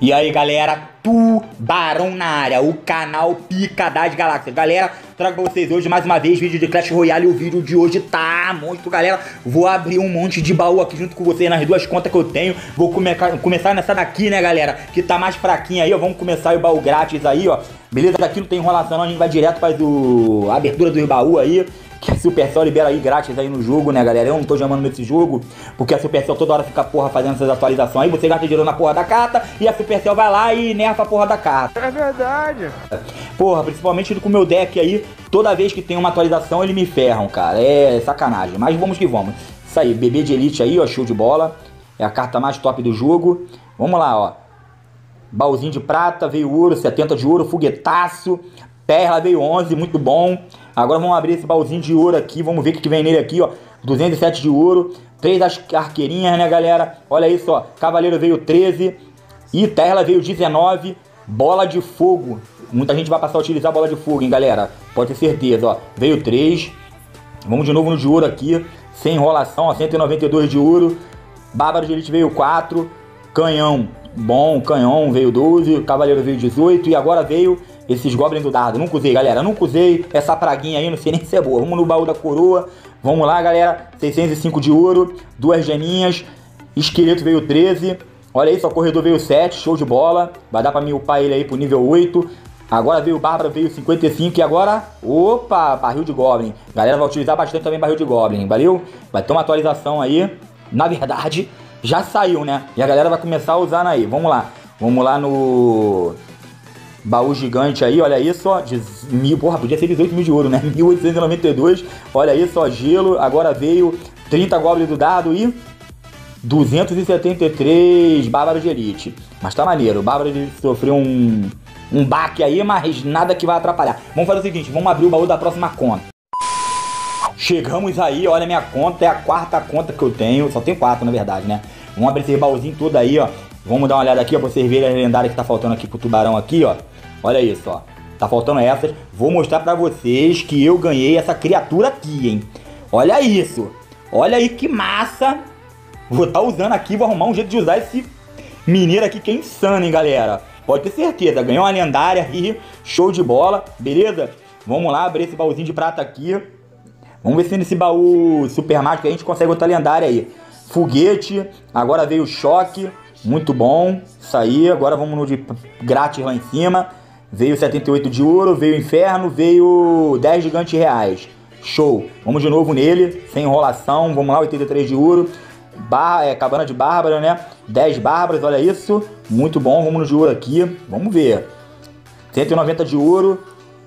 E aí galera, Tubarão na área, o canal Pica das Galáxias. Galera, trago pra vocês hoje mais uma vez vídeo de Clash Royale. E o vídeo de hoje tá monstro, galera. Vou abrir um monte de baú aqui junto com vocês nas duas contas que eu tenho. Vou começar nessa daqui, né galera, que tá mais fraquinha aí, ó. Vamos começar o baú grátis aí, ó. Beleza, daqui não tem enrolação não, a gente vai direto para a abertura dos baús aí. Que a Supercell libera aí grátis aí no jogo, né, galera? Eu não tô chamando nesse jogo, porque a Supercell toda hora fica, porra, fazendo essas atualizações. Aí você gasta dinheiro na porra da carta e a Supercell vai lá e nerfa a porra da carta. É verdade. Porra, principalmente com o meu deck aí, toda vez que tem uma atualização eles me ferram, cara. É sacanagem, mas vamos que vamos. Isso aí, bebê de elite aí, ó, show de bola. É a carta mais top do jogo. Vamos lá, ó. Baúzinho de prata, veio ouro, 70 de ouro, foguetaço. Terra veio 11, muito bom. Agora vamos abrir esse baúzinho de ouro aqui. Vamos ver o que vem nele aqui, ó. 207 de ouro. 3 arqueirinhas, né, galera? Olha isso, ó. Cavaleiro veio 13. E Terra veio 19. Bola de fogo. Muita gente vai passar a utilizar a bola de fogo, hein, galera? Pode ter certeza, ó. Veio 3. Vamos de novo no de ouro aqui. Sem enrolação, ó. 192 de ouro. Bárbaro de elite veio 4. Canhão. Bom, canhão veio 12. Cavaleiro veio 18. E agora veio esses goblins do dardo. Nunca usei, galera. Nunca usei essa praguinha aí. Não sei nem se é boa. Vamos no baú da coroa. Vamos lá, galera. 605 de ouro. 2 geminhas. Esqueleto veio 13. Olha isso, o corredor veio 7. Show de bola. Vai dar pra mim upar ele aí pro nível 8. Agora veio o Bárbara, veio 55. E agora, opa, barril de goblin. Galera, vai utilizar bastante também barril de goblin. Valeu? Vai ter uma atualização aí. Na verdade, já saiu, né? E a galera vai começar a usar aí. Vamos lá. Vamos lá no baú gigante aí, olha isso, ó, de mil, porra, podia ser 18 mil de ouro, né, 1892, olha isso, ó, gelo, agora veio 30 goblins do dado e 273 bárbaros de elite, mas tá maneiro, o bárbaro de elite sofreu um baque aí, mas nada que vai atrapalhar. Vamos fazer o seguinte, vamos abrir o baú da próxima conta. Chegamos aí, olha a minha conta, é a quarta conta que eu tenho, só tenho 4 na verdade, né, vamos abrir esse baúzinho todo aí, ó. Vamos dar uma olhada aqui, ó, pra vocês verem a lendária que tá faltando aqui pro tubarão aqui, ó. Olha isso, ó. Tá faltando essas. Vou mostrar pra vocês que eu ganhei essa criatura aqui, hein. Olha isso. Olha aí que massa. Vou tá usando aqui, vou arrumar um jeito de usar esse mineiro aqui que é insano, hein, galera. Pode ter certeza, ganhou uma lendária aí. Show de bola, beleza? Vamos lá, abrir esse baúzinho de prata aqui. Vamos ver se nesse baú super mágico a gente consegue outra lendária aí. Foguete, agora veio choque. Muito bom, isso aí, agora vamos no de grátis lá em cima. Veio 78 de ouro, veio inferno, veio 10 gigantes reais. Show, vamos de novo nele, sem enrolação, vamos lá, 83 de ouro. Cabana de bárbara, né, 10 bárbaras, olha isso. Muito bom, vamos no de ouro aqui, vamos ver. 190 de ouro.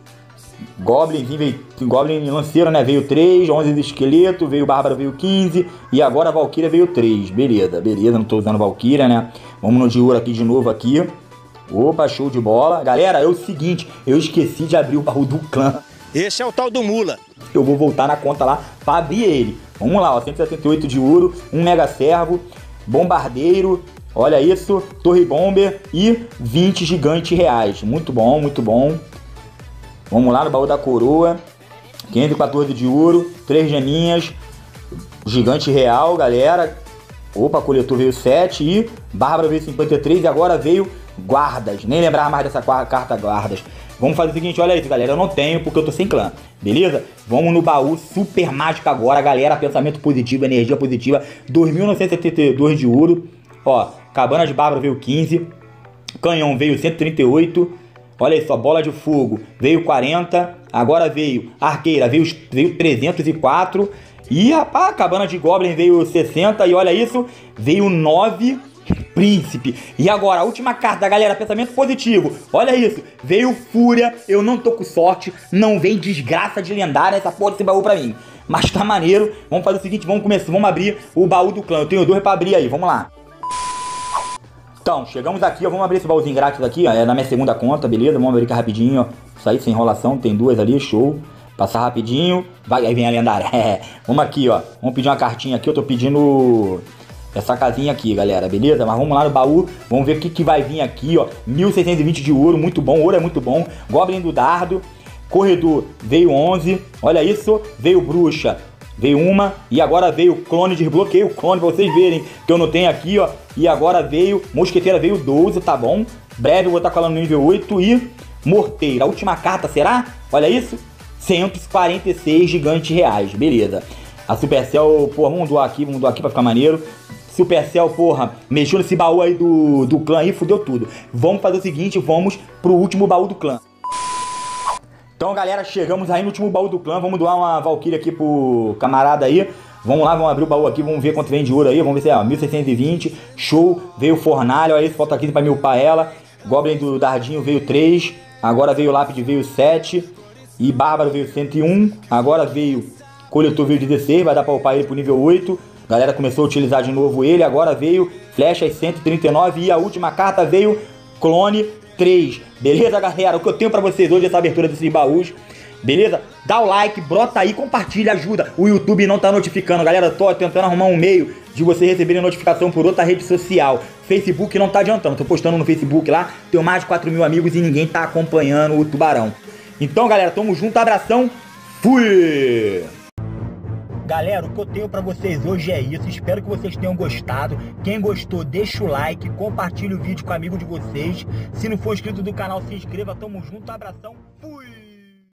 Goblin lanceiro, né? Veio 3, 11 de esqueleto, veio Bárbara, veio 15. E agora a Valkyria veio 3. Beleza, beleza, não tô usando Valkyria, né? Vamos no de ouro aqui de novo aqui. Opa, show de bola. Galera, é o seguinte, eu esqueci de abrir o baú do clã. Esse é o tal do Mula. Eu vou voltar na conta lá pra abrir ele. Vamos lá, ó, 178 de ouro, um mega servo, bombardeiro, olha isso, torre bomber e 20 gigantes reais. Muito bom, muito bom. Vamos lá no baú da coroa, 514 de ouro, 3 geminhas, gigante real, galera. Opa, coletor veio 7 e Bárbara veio 53 e agora veio guardas. Nem lembrava mais dessa carta guardas. Vamos fazer o seguinte, olha isso, galera, eu não tenho porque eu tô sem clã, beleza? Vamos no baú super mágico agora, galera, pensamento positivo, energia positiva, 2.972 de ouro. Ó, cabana de Bárbara veio 15, canhão veio 138. Olha isso, a bola de fogo veio 40, agora veio arqueira, veio 304 e rapaz, a cabana de goblin veio 60 e olha isso, veio 9 príncipe. E agora a última carta, galera, pensamento positivo, olha isso, veio fúria, eu não tô com sorte, não vem desgraça de lendária essa porra desse baú pra mim, mas tá maneiro. Vamos fazer o seguinte, vamos abrir o baú do clã, eu tenho 2 pra abrir aí, vamos lá. Então, chegamos aqui, ó, vamos abrir esse baúzinho grátis aqui, ó, é na minha segunda conta, beleza? Vamos abrir aqui rapidinho, ó, isso aí sem enrolação, tem 2 ali, show. Passar rapidinho, vai, aí vem a lendária, vamos aqui, ó, vamos pedir uma cartinha aqui, eu tô pedindo essa casinha aqui, galera, beleza? Mas vamos lá no baú, vamos ver o que vai vir aqui, ó, 1620 de ouro, muito bom, ouro é muito bom, Goblin do dardo, corredor veio 11, olha isso, veio bruxa, Veio uma, e agora veio o clone, desbloqueio o clone pra vocês verem que eu não tenho aqui, ó. E agora veio, mosqueteira veio 12, tá bom? Breve eu vou estar falando no nível 8 e morteira. A última carta será? Olha isso, 146 gigantes reais, beleza. A Supercell, porra, vamos doar aqui pra ficar maneiro. Supercell, porra, mexeu nesse baú aí do clã aí, fudeu tudo. Vamos fazer o seguinte, vamos pro último baú do clã. Então, galera, chegamos aí no último baú do clã. Vamos doar uma Valkyrie aqui pro camarada aí. Vamos lá, vamos abrir o baú aqui, vamos ver quanto vem de ouro aí. Vamos ver se é, ó, 1620, show. Veio fornalha, olha isso, falta 15 pra me upar ela. Goblin do Dardinho veio 3. Agora veio Lápide, veio 7. E Bárbaro veio 101. Agora veio Coletor, veio 16, vai dar pra upar ele pro nível 8. Galera começou a utilizar de novo ele. Agora veio Flechas 139 e a última carta veio Clone 3. Beleza, galera? O que eu tenho pra vocês hoje é essa abertura desses baús. Beleza? Dá o like, brota aí, compartilha, ajuda. O YouTube não tá notificando, galera. Tô tentando arrumar um meio de vocês receberem notificação por outra rede social. Facebook não tá adiantando. Tô postando no Facebook lá. Tenho mais de 4 mil amigos e ninguém tá acompanhando o Tubarão. Então, galera, tamo junto. Abração. Fui! Galera, o que eu tenho pra vocês hoje é isso. Espero que vocês tenham gostado. Quem gostou, deixa o like, compartilha o vídeo com o amigo de vocês. Se não for inscrito do canal, se inscreva. Tamo junto, abração.